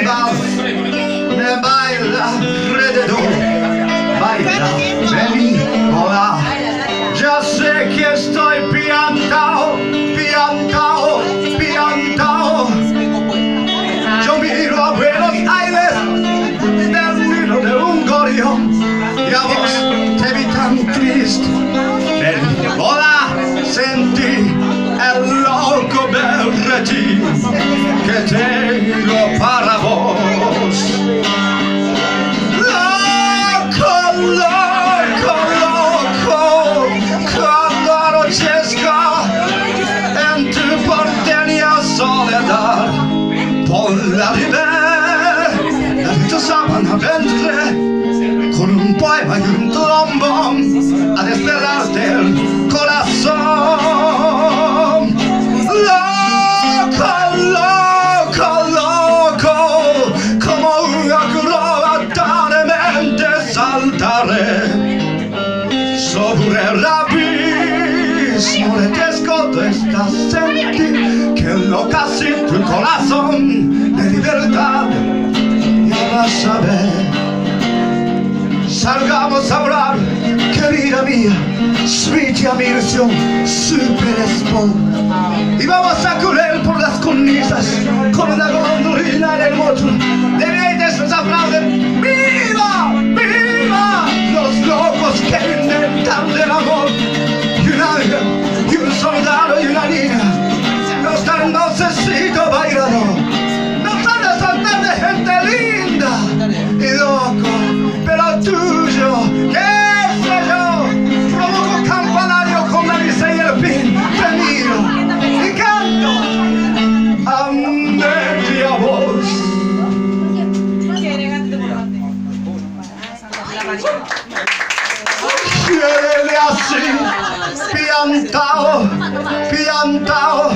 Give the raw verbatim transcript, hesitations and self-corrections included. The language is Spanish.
carnaval me baila alrededor. Baila, vení, hola. Ya sé que estoy piantao, piantao, piantao. Yo miro a Buenos Aires del nido de un gorrión y a vos te vi tan triste. Vení, hola, sentí el loco berretín que tengo para vos. Loco, loco, loco, cuando anochezca en tu porteña soledad, ponla de ver, en tu sábana vendré con un poema y un trombón a despertarte el corazón. Loco, loco, loco, como una acróbata de mente saltaré sobre el abismo letesco de esta sentir que enloquece tu corazón de libertad. Ya vas a ver. Salgamos a hablar, querida mía, sweet mi ilusión, super sport. Y vamos a correr por las cornisas con una golondrina en el motor. De repente nos aplauden, ¡viva! ¡Viva! Los locos que inventan del amor. Y un ángel, y un soldado y una niña, nos dan dulcecito bailador. Nos van a saltar de gente linda y loco. Pero tuyo, qué sé yo, provoco campanario con la misa y el pin, te miro y canto a media voz. Quiérele así, piantao, piantao,